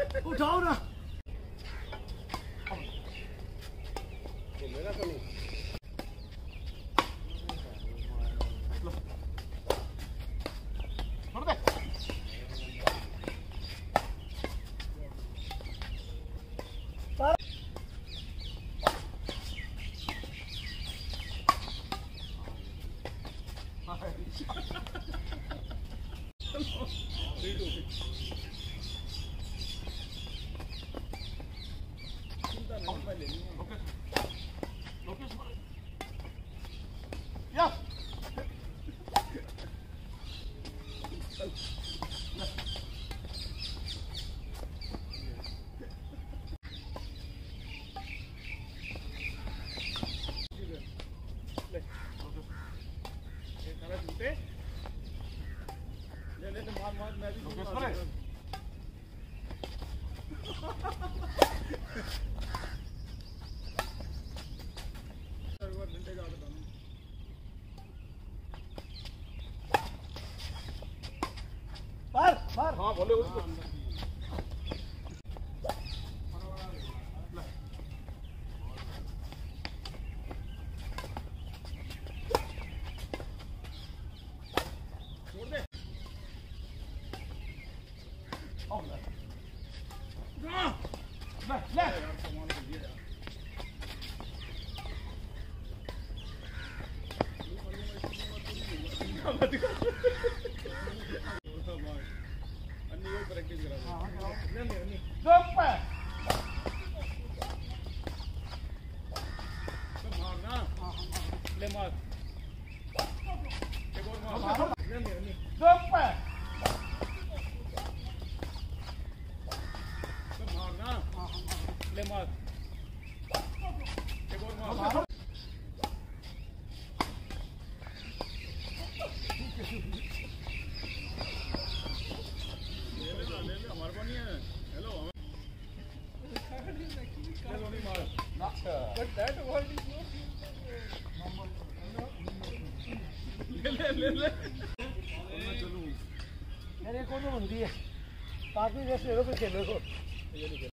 उठाओ ना। मेरा तो नहीं। छोड़ दे। हाँ बोले उसको। छोड़ दे। ले यार सामान को दिया यार। प्रैक्टिस करा। मारना। ले मार। एक और मार। मारना। ले मार। एक और मार। हमारे को नहीं है। हेलो नहीं मार। But that word is not ले मेरे को तो होती है। काफी जैसे खेलो को